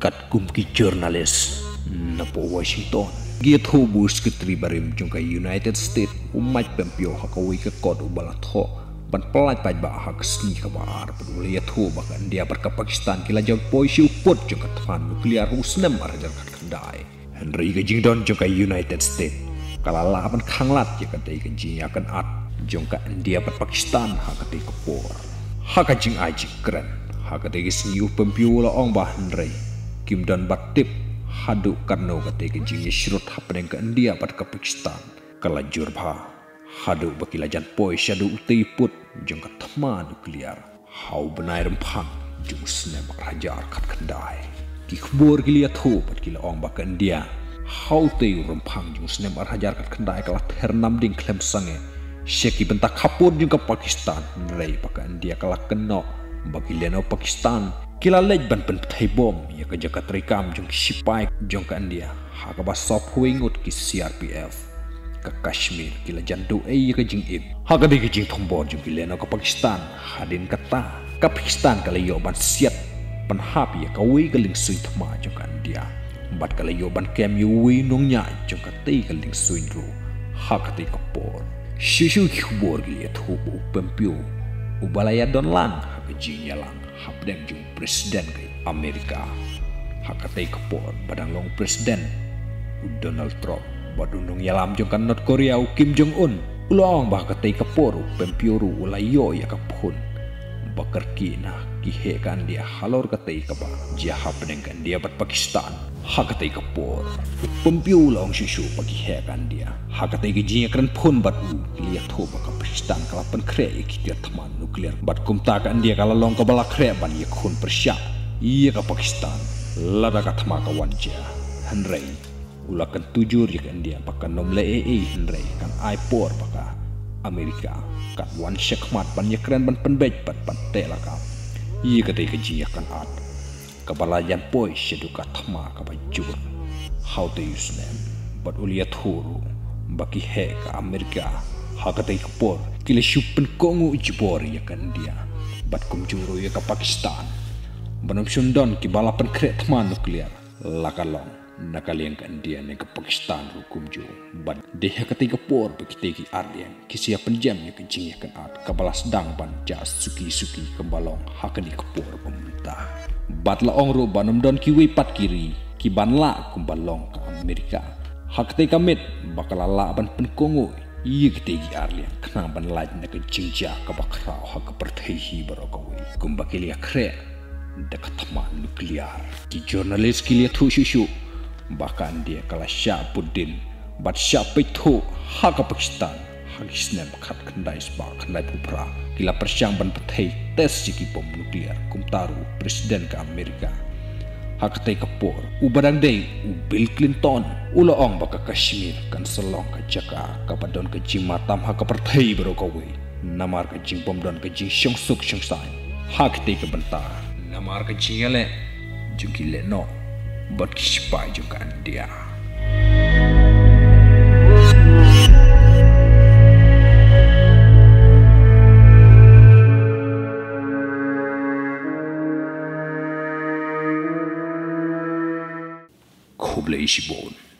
kat kumki jurnalis na po Washington. Githo bus kitri barim jungka United States umat pempio hakawi ke kod ubalatho ban pelat paj ba hak sni ka bar peduli yatho bakan dia bar ka Pakistan kila jong poisi upot jungka tfan nuklear husnem arajar kat kendai. Henry ke jingdon jungka United States kala laban khanglat je kadai ke jing akan at jungka India bar Pakistan hakati kepor. Haka jing aji keren hakati sni pempio la ong ba Henry Kim dan Batip hadu karno ketika jingnya syurut hapeng ke India pada ke Pakistan kala jurba hadu bakilajan poi syadu utai put jong katma nuklear hau benai rempang jung sne hajar kat kendai ki khbor gilia thu pat kila ong ba ke India hau tei rempang jung sne hajar kat kendai kala ternam ding klem sange syeki bentak hapur jung ke Pakistan rei pa ke India kala keno bagi leno Pakistan kila lej ban pen thai bom ya ka jakat rekam jong sipai jong ka India ha ka ba sop huingut ki CRPF ka Kashmir kila jandu ya ka jing ip ha ka digi jing thombor jong kileno ka Pakistan hadin kata ka Pakistan kala yo ban siat pan hap ya ka wi galing sui thma jong ka India bat kala yo ban kem yu wi nong nya jong ka tei galing sui ru ha ka tei ka por shishu khbor gi thu pempio ubalaya don lang ha ka jing yalang hapdem jung presiden ke Amerika hakatai kepor badang long presiden Donald Trump badunung yalam jong kan North Korea Kim Jong Un ulong bah katai kepor pempiuru ulayo ya kapun bakar kina kihe kan dia halor katai kaba jia hapdem kan dia bat Pakistan hakatai kepor pempiu long susu pagi he kan dia hakatai gijinya keren pun bat lihat ho baka Pakistan kalapan kre ikitir teman nuklear bat kumta kan dia kala long kabala kre ban ye khun persya iya ka Pakistan lada ka thma ka wanja Henry ulakan tujur ye kan dia pakan nomle Henry kan I4 baka Amerika kan wan syekmat ban ye keren ban penbej bat ban telaka iya ka dei gijinya kan at kabalayan poi seduka thma ka bajur how to use them but uliat huru baki he ka Amerika hakatai kapor kila syupen kongu ijbor ya kan dia bat kumjuru ya ka Pakistan banam sundan ki balapan kret thma nuklear lakalong nakaliang kan dia ne ka Pakistan hukum ju bat de hakatai kapor baki teki ardian kisia penjam ya kencing ya kan at kabalas dang ban jas suki kembalong hakani kapor pemerintah bat la ongro banam don kiwi pat kiri ki banla kumbalong ka Amerika hakatai kamit bakalala ban penkongo iya kitegi arlian kenang ban laj na ka jingja ka bakrao ha ka perthehi barokawi kumbakili akre dekat thma nuklear ki jurnalis kilia thu shishu bahkan dia kala Syabuddin bat Syapithu ha ka Pakistan hagisnem khat khandai sba khandai pupra kila persyang ban perthei tes siki bom nuklear kumtaru presiden ka Amerika hakatai kapor ubadang day Bill Clinton uloong baka Kashmir kan selong ka jaka kapadon ka jing matam ha ka perthei barokawi namar ka jing bom don ka jing syongsuk syongsai hakatai ka benta namar ka jing ele jungkile no bat kispa juga dia Kublai Shibon